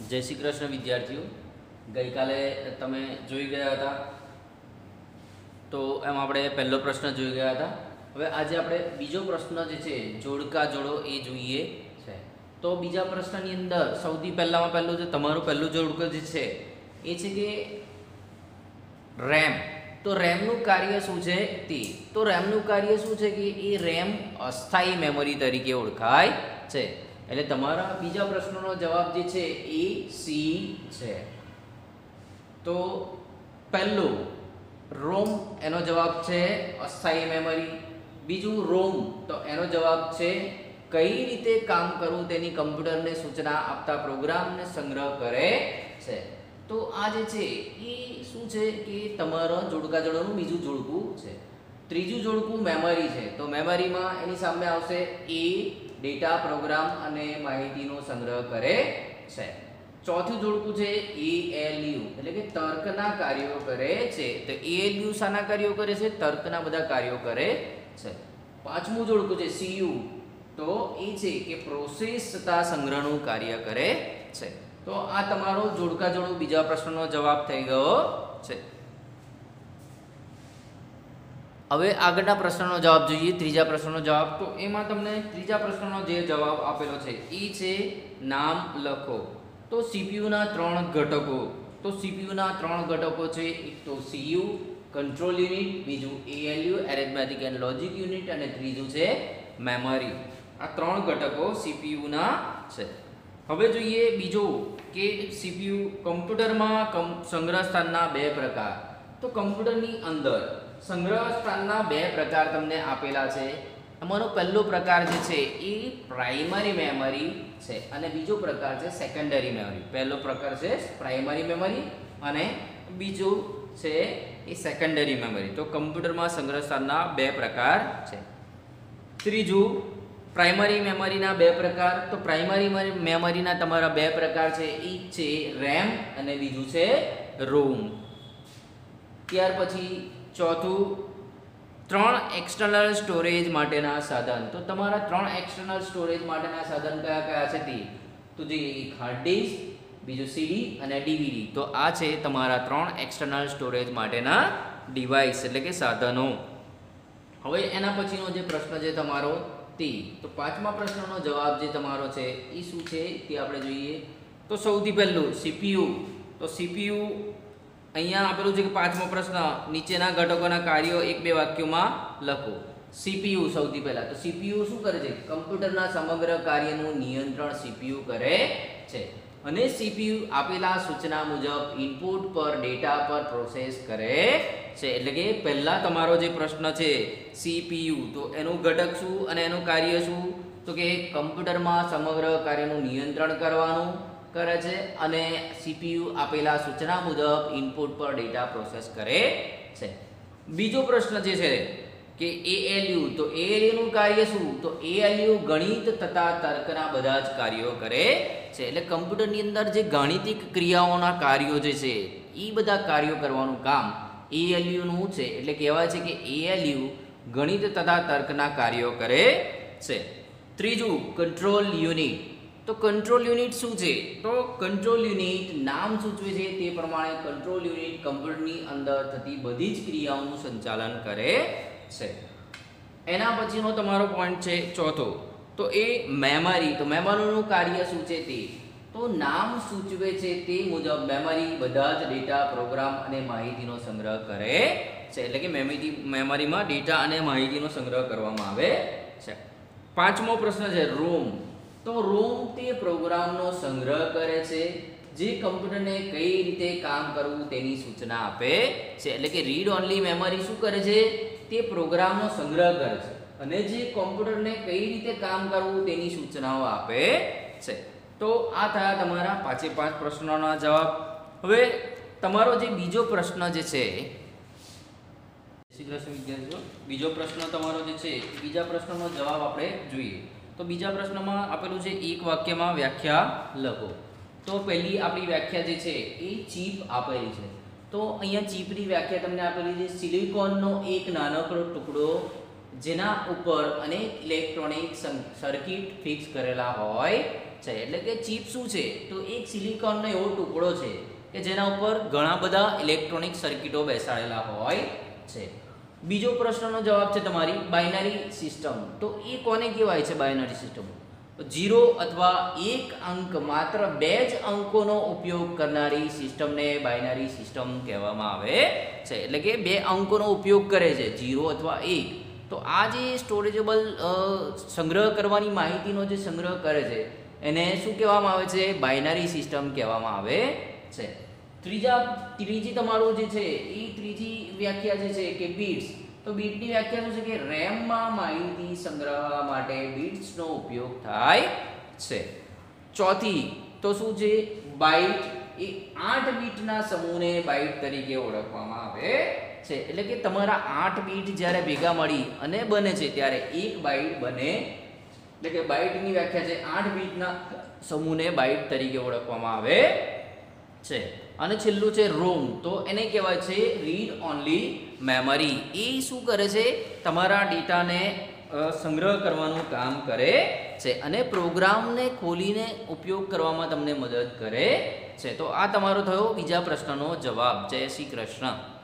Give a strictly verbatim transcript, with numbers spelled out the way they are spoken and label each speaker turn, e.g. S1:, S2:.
S1: जय श्री कृष्ण विद्यार्थीओ गई काले तमे जोई गया था तो एम आपणे पहलो प्रश्न जोई गया था। हवे आज आपणे बीजो प्रश्न जे छे जोड़का जोड़ो ए जोईए छे। तो बीजा प्रश्ननी अंदर सौथी पहेलामां पहेलुं जे तमारुं पहेलुं जोड़कું जे छे ए छे के रेम। तो रेमनुं कार्य शुं छे ते तो रेमनुं कार्य शुं छे कि ए रेम अस्थायी मेमोरी तरीके ओळखाय छे। એટલે તમારા બીજા પ્રશ્નનો જવાબ જે છે એ સી છે। તો પહેલું રોમ એનો જવાબ છે અસ્થાયી મેમરી। બીજું રોમ તો એનો જવાબ છે કઈ રીતે કામ કરવું તેની કમ્પ્યુટરને સૂચના આપતા પ્રોગ્રામને સંગ્રહ કરે છે। તો આ જે છે એ શું છે કે તમારા જોડકા જોડોનું બીજું જોડકું છે। ત્રીજું જોડકું મેમરી છે। તો મેમરીમાં એની સામે આવશે એ डेटा प्रोग्राम अने माहितीनो संग्रह करे छे। चौथुं जोड़कું છે एएलयू એટલે કે તર્કના કાર્યો કરે છે। તો एएलयू શાના કાર્યો કરે છે? તર્કના બધા કાર્યો કરે છે। પાંચમું જોડકું છે सीयू તો એ છે કે પ્રોસેસ તથા સંગ્રહનું કાર્ય કરે છે। તો આ તમારો જોડકા જોડો બીજા પ્રશ્નનો જવાબ થઈ ગયો છે। હવે આગળના પ્રશ્નનો જવાબ જોઈએ। ત્રીજા પ્રશ્નનો જવાબ તો એમાં તમને ત્રીજા પ્રશ્નનો જે જવાબ આપેલો છે એ છે નામ લખો। તો સીપીયુના ત્રણ ઘટકો તો સીપીયુના ત્રણ ઘટકો છે એક તો સીયુ કંટ્રોલ યુનિટ, બીજું ALU arithmetic and logic unit અને ત્રીજું છે મેમરી। આ ત્રણ ઘટકો સીપીયુના છે। હવે જોઈએ બીજો કે સીપીયુ કમ્પ્યુટરમાં સંગ્રહ સ્થાનના બે પ્રકાર। તો કમ્પ્યુટરની અંદર संग्रह स्थानना बे प्रकार तमने आपेला छे। एमानो पहलो प्रकार जे छे ए प्राइमरी मेमरी छे अने बीजो प्रकार छे सेकंडरी मेमरी। पहलो प्रकार छे प्राइमरी मेमरी अने बीजो छे ए सेकंडरी मेमरी। तो कम्प्यूटर में संग्रह स्थानना बे प्रकार छे। त्रीजू प्राइमरी मेमरी ना बे प्रकार। तो प्राइमरी मेमरी ना तमारा बे प्रकार छे एक छे रेम अने बीजू छे रोम। त्यार पछी चौथु त्रण एक्सटर्नल स्टोरेज माटेना साधन। तो तमारा त्रण एक्सटर्नल स्टोरेज माटेना साधन कया कया छे ते तो जे एक हार्ड डिस्क, बीजो सीडी अने डीवीडी। तो आ छे तमारा त्रण एक्सटर्नल स्टोरेज माटेना डिवाइस एटले के साधनो। हवे एना पछीनो जे प्रश्न जे तमारो ते तो पांचमा प्रश्ननो जवाब जे तमारो छे ई शुं छे ते आपणे जोईए। तो सौथी पहेલું सीपीयू। तो सीपीयू अहींया आपेलुं छे के पांचमो प्रश्न नीचेना घटकोना कार्यो एक बे वाक्योमां लखो। सीपीयू सौथी पहेला तो सीपीयू शुं करे छे? कम्प्यूटरना समग्र कार्यनुं नियंत्रण सीपीयू करे छे अने सीपीयू आपेला सूचना मुजब इनपुट पर डेटा पर प्रोसेस करे छे। એટલે કે પહેલા તમારો જે પ્રશ્ન છે सीपीयू तो એનું ઘટક શું અને એનું કાર્ય શું? તો કે કમ્પ્યુટરમાં સમગ્ર કાર્યનું નિયંત્રણ કરવાનું करे छे अने सीपीयू आपेला सूचना मुजब इनपुट पर डेटा प्रोसेस करे छे। बीजो प्रश्न जे छे के एएलयू तो एएलयू નું કાર્ય શું? तो एएलयू गणित तथा तर्कना બધા જ કાર્યો કરે છે। એટલે કમ્પ્યુટરની અંદર જે ગાણિતિક ક્રિયાઓના કાર્યો જે છે ઈ બધા કાર્યો કરવાનું કામ एएलयू નું છે। એટલે કહેવાય છે કે एएलयू ગણિત તથા તર્કના કાર્યો કરે છે। ત્રીજું કંટ્રોલ યુનિટ। तो कंट्रोल यूनिट शू है? तो कंट्रोल यूनिट नाम सूचवे छे ते प्रमाणे कंट्रोल यूनिट कम्प्यूटरनी अंदर थती बधी ज क्रियाओनुं संचालन करे छे। एना पछीनो तमारो पॉइंट छे चौथो तो ए मेमरी। तो मेमरीनुं कार्य शुं छे ते तो नाम सूचवे छे ते मुजब मेमरी बधा ज डेटा प्रोग्राम अने माहितीनो संग्रह करे छे। એટલે કે मेमरी मेमरीमां डेटा अने माहितीनो संग्रह करवामां आवे छे। पांचमो प्रश्न छे रोम। तो रोम ते प्रोग्रामनो संग्रह करे छे जे कम्प्यूटरने कई रीते काम करवुं तेनी सूचना आपे छे। એટલે કે રીડ ઓન્લી मेमरी शुं करे छे? ते प्रोग्रामनो संग्रह करे छे अने जे कम्प्यूटरने कई रीते काम करवुं तेनी सूचनाओ आपे छे। तो आ थया तमारा पांचे पांच प्रश्नोना जवाब। हवे तमारो जे बीजो प्रश्न जे छे श्री कृष्ण विद्यार्थीओ बीजो प्रश्न तमारो जे छे बीजा प्रश्ननो जवाब आपणे जोईए। तो बीजा प्रश्न में आपेलू है एक वाक्य में व्याख्या लखो। तो पहली अपनी व्याख्या जे छे ए चीप आपेली है। तो अहींया चीपनी व्याख्या तमने आपेली है सिलिकॉननो एक नानकड़ो टुकड़ो जेना उपर अनेक इलेक्ट्रॉनिक सर्किट फिक्स करेला होय છે. એટલે કે ચિપ શું છે તો એક સિલિકોનનો એવો ટુકડો છે કે જેના ઉપર ઘણા બધા ઇલેક્ટ્રોનિક સર્કિટો બેસાડેલા હોય છે. બીજો પ્રશ્નનો જવાબ છે તમારી બાઇનરી સિસ્ટમ. તો એ કોને કહેવાય છે બાઇનરી સિસ્ટમ? ઝીરો અથવા એક અંક માત્ર બે જ અંકોનો ઉપયોગ કરનારી સિસ્ટમને બાઇનરી સિસ્ટમ કહેવામાં આવે છે. એટલે કે બે અંકોનો ઉપયોગ કરે છે, ઝીરો અથવા એક. તો આ જે સ્ટોરેજેબલ સંગ્રહ કરવાની માહિતીનો જે સંગ્રહ કરે છે એને શું કહેવામાં આવે છે? બાઇનરી સિસ્ટમ કહેવામાં આવે છે. ત્રીજા ત્રીજી તમારું જે છે એ ત્રીજી વ્યાખ્યા જે છે કે બિટ્સ. તો બીટની વ્યાખ્યા શું છે કે રેમમાં માહિતી સંગ્રહવા માટે બિટ્સનો ઉપયોગ થાય છે. ચોથી તો શું છે? બાઇટ. એ આઠ બીટના સમૂહને બાઇટ તરીકે ઓળખવામાં આવે છે. એટલે કે તમારા આઠ બીટ જ્યારે ભેગા મળી અને બને છે ત્યારે એક બાઇટ બને. એટલે કે બાઇટની વ્યાખ્યા છે આઠ બીટના સમૂહને બાઇટ તરીકે ઓળખવામાં આવે છે. અને છેલ્લું છે રોમ. તો એને કહેવાય છે રીડ ઓનલી મેમરી. એ શું કરે છે? તમારા ડેટાને સંગ્રહ કરવાનું કામ કરે છે અને પ્રોગ્રામને ખોલીને ઉપયોગ કરવામાં તમને મદદ કરે છે. તો આ તમારો થયો બીજા પ્રશ્નનો જવાબ. જય શ્રી કૃષ્ણ.